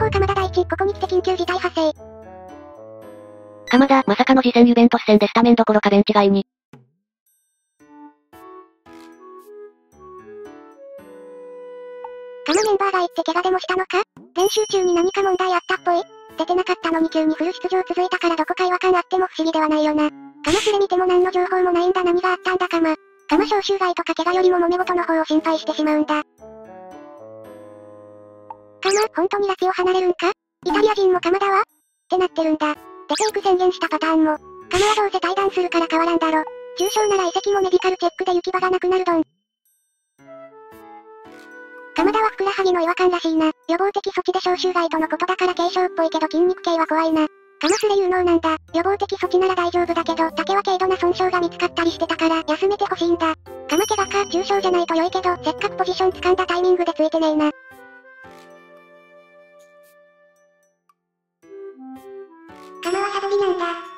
報鎌田大地、ここに来て緊急事態発生。 鎌田、まさかの次戦ユベントス戦でスタメンどころかベンチ外に。 メンバーが行って怪我でもしたのか？練習中に何か問題あったっぽい？出てなかったのに急にフル出場続いたからどこか違和感あっても不思議ではないよな。スレ見ても何の情報もないんだ。何があったんだ招集外とか怪我よりも揉め事の方を心配してしまうんだ。本当にラツィオ離れるんか？イタリア人も鎌田はってなってるんだ。出ていく宣言したパターンも。はどうせ退団するから変わらんだろ。重傷なら移籍もメディカルチェックで行き場がなくなるどん。鎌田はふくらはぎの違和感らしいな。予防的措置で招集外とのことだから軽傷っぽいけど筋肉系は怖いな。スレ有能なんだ。予防的措置なら大丈夫だけど、竹は軽度な損傷が見つかったりしてたから、休めてほしいんだ。怪我か、重傷じゃないと良いけど、せっかくポジション掴んだタイミングでついてねえな。はサドビなんだ。